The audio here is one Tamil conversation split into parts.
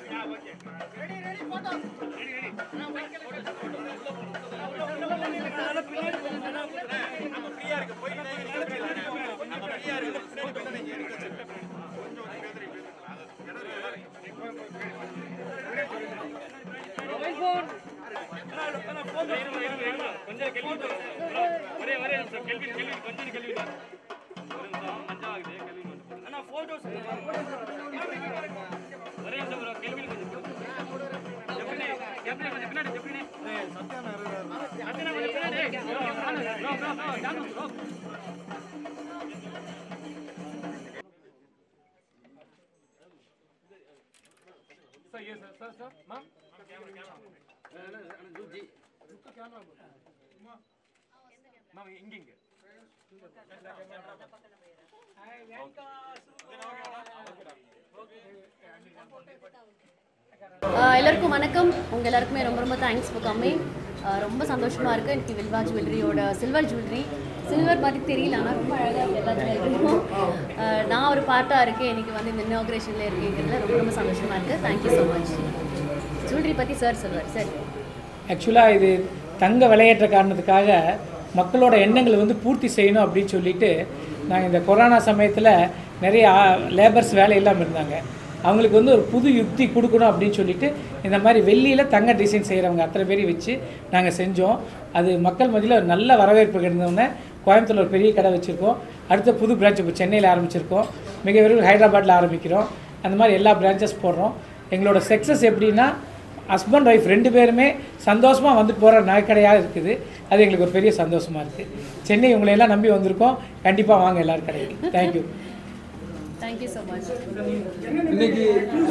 எல்லாருக்கும் வணக்கம். உங்க எல்லாருக்குமே ரொம்ப ரொம்ப தேங்க்ஸ் ஃபார் கம்மிங். ரொம்ப சந்தோஷமா இருக்கு. எனக்கு வில்வா ஜுவல்லரியோட சில்வர் ஜுவல்லரி சில்வர் மாதிரி தெரியல, ஆனால் ரொம்ப அழகாக இருக்குது. எல்லாத்துலையும் இருக்கும். நான் ஒரு பார்ட்டாக இருக்கேன். எனக்கு வந்து இந்த இனாக்ரேஷனில் இருக்குங்கிறதுல ரொம்ப ரொம்ப சந்தோஷமாக இருக்குது. Thank you so much. ஜுவல்லரி பற்றி சார் சொல்லுவார். சார், ஆக்சுவலாக இது தங்க விளையாட்டுற காரணத்துக்காக மக்களோட எண்ணங்களை வந்து பூர்த்தி செய்யணும் அப்படின்னு சொல்லிட்டு நாங்கள் இந்த கொரோனா சமயத்தில் நிறைய லேபர்ஸ் வேலை இல்லாமல் இருந்தாங்க. அவங்களுக்கு வந்து ஒரு புது யுக்தி கொடுக்கணும் அப்படின்னு சொல்லிட்டு இந்த மாதிரி வெள்ளியில் தங்க டிசைன் செய்கிறவங்க அத்தனை பேரையும் வச்சு நாங்கள் செஞ்சோம். அது மக்கள் மத்தியில் ஒரு நல்ல வரவேற்பு கிடந்தோடனே கோயம்புத்தூரில் ஒரு பெரிய கடை வச்சுருக்கோம். அடுத்த புது பிரான்ச் இப்போ சென்னையில் ஆரம்பிச்சிருக்கோம். மிக விரைவில் ஹைதராபாத்தில் ஆரம்பிக்கிறோம். அந்த மாதிரி எல்லா பிரான்ச்சஸ் போடுறோம். எங்களோட சக்ஸஸ் எப்படின்னா ஹஸ்பண்ட் ஒய்ஃப் 2 பேருமே சந்தோஷமாக வந்து போகிற நகைக்கடையாக இருக்குது. அது எங்களுக்கு ஒரு பெரிய சந்தோஷமாக இருக்குது. சென்னை உங்களையெல்லாம் நம்பி வந்திருக்கோம். கண்டிப்பாக வாங்க எல்லோரும் கடைக்கு. தேங்க்யூ. Thank you so much. இன்னைக்கு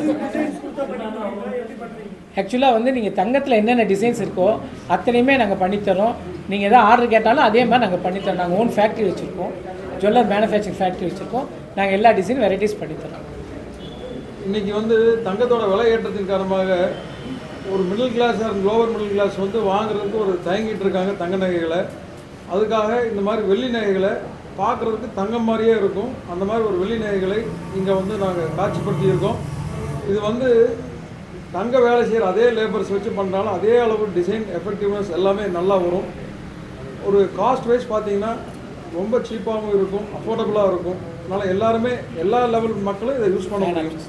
ஆக்சுவலாக வந்து நீங்கள் தங்கத்தில் என்னென்ன டிசைன்ஸ் இருக்கோ அத்தனையுமே நாங்கள் பண்ணித்தரோம். நீங்கள் எதாவது ஆர்டர் கேட்டாலும் அதே மாதிரி நாங்கள் பண்ணித்தரோம். நாங்கள் ஓன் ஃபேக்ட்ரி வச்சுருக்கோம். ஜுவல்லர் மேனுஃபேக்சரிங் ஃபேக்ட்ரி வச்சுருக்கோம். நாங்கள் எல்லா டிசைன் வெரைட்டிஸ் பண்ணித்தரோம். இன்னைக்கு வந்து தங்கத்தோட விலை ஏற்றத்தின் காரணமாக ஒரு middle class and lower middle class வந்து வாங்குறதுக்கு ஒரு தயங்கிட்டு இருக்காங்க தங்க நகைகளை. அதுக்காக இந்த மாதிரி வெள்ளி நகைகளை பார்க்குறதுக்கு தங்கம் மாதிரியே இருக்கும். அந்த மாதிரி ஒரு வெள்ளி நகைகளை இங்கே வந்து நாங்கள் காட்சிப்படுத்தியிருக்கோம். இது வந்து தங்க வேலை செய்கிற அதே லேபர்ஸ் வச்சு பண்ணுறாலும் அதே அளவு டிசைன் எஃபெக்டிவ்னஸ் எல்லாமே நல்லா வரும். ஒரு காஸ்ட் வைஸ் பார்த்தீங்கன்னா ரொம்ப சீப்பாகவும் இருக்கும், அஃபோர்டபுளாக இருக்கும். அதனால் எல்லாருமே எல்லா லெவல் மக்களும் இதை யூஸ் பண்ண முடியும்.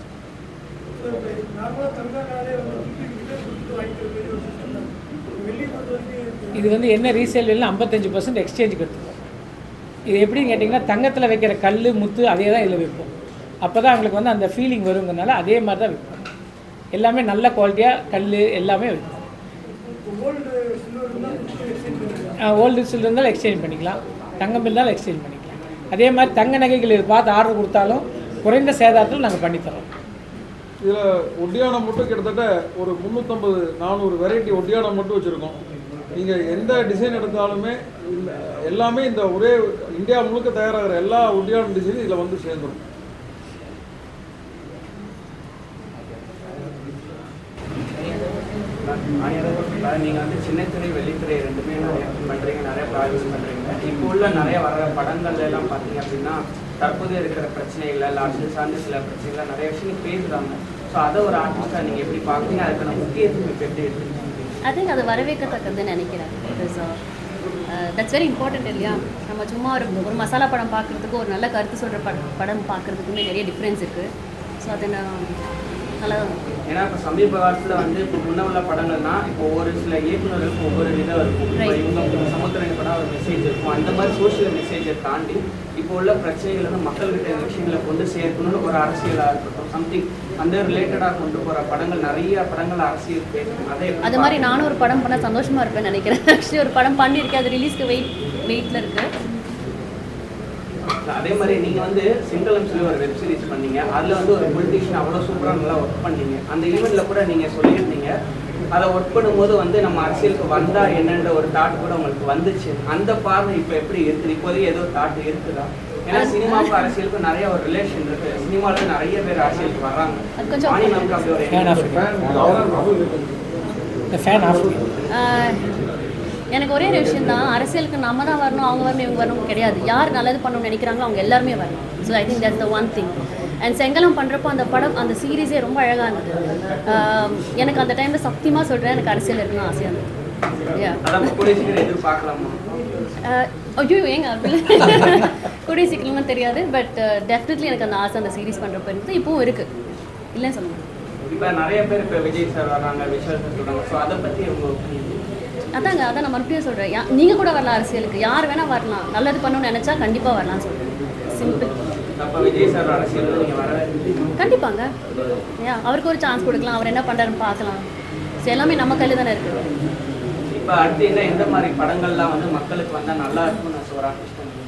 இது வந்து என்ன ரீசேல் வேலை 55% எக்ஸ்சேஞ்சுக்கு எடுத்துப்போம். இது எப்படின்னு கேட்டிங்கன்னா தங்கத்தில் வைக்கிற கல் முத்து அதே தான் இதில் வைப்போம். அப்போ தான் அவங்களுக்கு வந்து அந்த ஃபீலிங் வருங்கிறனால அதே மாதிரி தான் வைப்போம். எல்லாமே நல்ல குவாலிட்டியாக கல் எல்லாமே வைப்போம். ஓல்டு சில்வர் இருந்தாலும் எக்ஸ்சேஞ்ச் பண்ணிக்கலாம், தங்கம் இருந்தாலும் எக்ஸ்சேஞ்ச் பண்ணிக்கலாம். அதே மாதிரி தங்க நகைகள் இது பார்த்து ஆர்டர் கொடுத்தாலும் குறைந்த சேதாரத்தில் நாங்கள் பண்ணித்தரோம். இதில் ஒட்டியானம் மட்டும் கிட்டத்தட்ட ஒரு 350-400 வெரைட்டி ஒட்டியானம் மட்டும் வச்சுருக்கோம். நீங்கள் எந்த டிசைன் எடுத்தாலுமே எல்லாமே இந்த ஒரே இந்தியா முழுக்க தயாராகிற எல்லா ஒட்டியானம் டிசைனும் இதில் வந்து சேர்ந்துடும். நீங்கள் வந்து சின்னத்திரை வெள்ளித்திரை 2மே நிறைய பண்ணுறீங்க, நிறைய ப்ராஜெக்ட்ஸ் பண்ணுறீங்க. இப்போ உள்ள நிறைய வர படங்கள்ல எல்லாம் பார்த்தீங்க அப்படின்னா தற்போது இருக்கிற பிரச்சனைகள் இல்லை அரசியல் சார்ந்த சில பிரச்சனைகள் நிறைய விஷயங்கள் பேசுகிறாங்க. ஸோ அதை ஒரு ஆர்டிஸ்டாக நீங்கள் எப்படி பார்க்குறீங்க? அதுக்கான முக்கியத்துவம் இப்போ எப்படி எடுத்துருக்கீங்க? ஐ திங்க் அது வரவேற்கத்தக்கதுன்னு நினைக்கிறேன். பிகாஸ் தட்ஸ் வெரி இம்பார்ட்டன்ட் இல்லையா? நம்ம சும்மா ஒரு மசாலா படம் பார்க்குறதுக்கு ஒரு நல்ல கருத்து சொல்கிற படம் பார்க்குறதுக்குமே நிறைய டிஃப்ரென்ஸ் இருக்குது. ஸோ அதை நான் நல்லா ஏன்னா இப்போ சமீப காலத்தில் வந்து இப்போ முன்ன உள்ள படங்கள்னா இப்போ ஒரு சில இயக்குநர்களுக்கு ஒவ்வொரு விதம் இருக்கும். இப்போ இவங்க சமுத்திரம் படம் ஒரு மெசேஜ் இருக்கும். அந்த மாதிரி சோஷியல் மெசேஜை தாண்டி இப்போ உள்ள பிரச்சனைகள் வந்து மக்கள்கிட்ட இந்த விஷயங்களை கொண்டு சேர்க்கணும்னு ஒரு அரசியலாக இருக்கட்டும் சம்திங் அந்த ரிலேட்டடாக கொண்டு போகிற படங்கள் நிறைய படங்கள் அரசியல் பேசணும். அது மாதிரி நானும் ஒரு படம் பண்ண சந்தோஷமாக இருப்பேன்னு நினைக்கிறேன். ஆக்சுவலி ஒரு படம் பண்ணியிருக்கேன், அது ரிலீஸ்க்கு வெயிட்டில் இருக்குது. அதே மாதிரி நீங்கள் வந்து சிங்களம் சொல்லி ஒரு வெப் சீரிஸ் பண்ணீங்க. அதில் வந்து ஒரு பொலிட்டிஷியன் அவ்வளோ சூப்பராக நல்லா ஒர்க் பண்ணீங்க. அந்த ஈவெண்ட்டில் கூட நீங்கள் சொல்லியிருந்தீங்க அதை ஒர்க் பண்ணும்போது வந்து நம்ம அரசியலுக்கு வந்தால் என்னன்ற ஒரு தாட் கூட உங்களுக்கு வந்துச்சு. அந்த பார்வை இப்போ எப்படி இருக்குது? இப்போதைக்கு ஏதோ தாட் இருக்குதா? ஏன்னா சினிமாவுக்கும் அரசியலுக்கும் நிறைய ஒரு ரிலேஷன் இருக்குது. சினிமாவில் நிறைய பேர் அரசியலுக்கு வர்றாங்க. நமக்கு அப்படி ஒரு எனக்கு ஒரே ஒரு விஷயம் தான், அரசியலுக்கு நம்ம தான் வரணும், அவங்க வரணும், இவங்க வரணும் கிடையாது. யார் நல்லது பண்ணணும்னு நினைக்கிறாங்களோ அவங்க எல்லாருமே வரணும். So I think that's the one thing. And செங்கலம் பண்ணுறப்போ அந்த படம் அந்த சீரீஸே ரொம்ப அழகாக இருந்தது. எனக்கு அந்த டைமில் சத்தியமாக சொல்கிறேன், எனக்கு அரசியல் இருக்குன்னு ஆசையாக இருந்தது. ஐயோ ஏங்க அப்படி கூடிய சீக்கிரம்லாம் தெரியாது, பட் டெஃபினெட்லி எனக்கு அந்த ஆசை அந்த சீரீஸ் பண்ணுறப்ப இருந்தது, இப்போவும் இருக்குது, இல்லைன்னு சொல்லுங்கள். இப்போ நிறைய பேர் இப்போ விஜய் சார் வராங்க, விஷால் சார் சொல்கிறாங்க, ஸோ அதை பற்றி அதான் நான் மறுபடியும் சொல்கிறேன், நீங்கள் கூட வரலாம் அரசியலுக்கு, யார் வேணால் வரலாம், நல்லது பண்ணணும்னு நினச்சா கண்டிப்பாக வரலாம்னு சொல்கிறேன், சிம்பிள். அப்போ விஜய் சார் அரசியல் நீங்கள் வர கண்டிப்பாங்க, அவருக்கு ஒரு சான்ஸ் கொடுக்கலாம், அவர் என்ன பண்ணுறாருன்னு பார்க்கலாம். ஸோ எல்லாமே நம்ம கையில் தானே இருக்குது. இப்போ அடுத்து என்ன எந்த மாதிரி படங்கள்லாம் வந்து மக்களுக்கு வந்தால் நல்லா இருக்கும்னு நான் சொல்கிறேன்.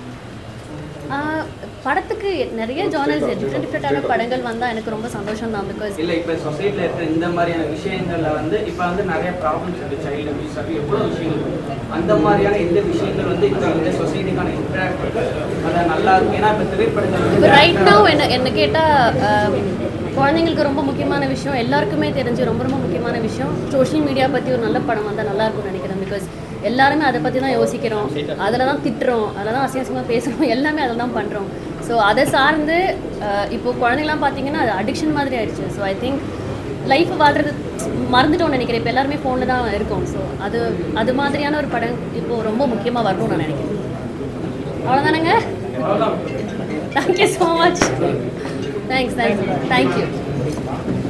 படத்துக்கு நிறைய ஜானர்ஸ் டிஃப்ரெண்டான படங்கள் வந்தால் எனக்கு ரொம்ப சந்தோஷம் தான். பிகாஸ் இல்லை இப்போ சொசைட்டியில் இருக்கிற இந்த மாதிரியான விஷயங்களில் வந்து இப்போ வந்து நிறைய ப்ராப்ளம்ஸ் இருக்குது, சைல்டு அபியூஸ் அப்படி எவ்வளோ விஷயங்கள், அந்த மாதிரியான எந்த விஷயங்கள் வந்து இப்போ இந்த சொசைட்டிக்கான இம்பாக்ட் அதை நல்லா இருக்கும். ஏன்னா இப்போ திரைப்படங்கள் இப்போ ரைட் நவ் என்ன கேட்டால் குழந்தைங்களுக்கு ரொம்ப முக்கியமான விஷயம், எல்லாருக்குமே தெரிஞ்சு ரொம்ப ரொம்ப முக்கியமான விஷயம், சோஷியல் மீடியா பற்றி ஒரு நல்ல படம் வந்தால் நல்லாயிருக்கும்னு நினைக்கிறேன். பிகாஸ் எல்லாருமே அதை பற்றி தான் யோசிக்கிறோம், அதில் தான் திட்டுறோம், அதில் தான் அசிங்கமாக பேசுகிறோம், எல்லாமே அதில் தான் பண்ணுறோம். ஸோ அதை சார்ந்து இப்போது குழந்தைங்களாம் பார்த்தீங்கன்னா அது அடிக்ஷன் மாதிரி ஆயிடுச்சு. ஸோ ஐ திங்க் லைஃப் வாழ்றது மறந்துட்டோம்னு நினைக்கிறேன், இப்போ எல்லாருமே ஃபோனில் தான் இருக்கும். ஸோ அது மாதிரியான ஒரு படம் இப்போது ரொம்ப முக்கியமாக வரணும்னு நான் நினைக்கிறேன். அவ்வளோதானங்க. Thank you so much. Thanks. Thank you.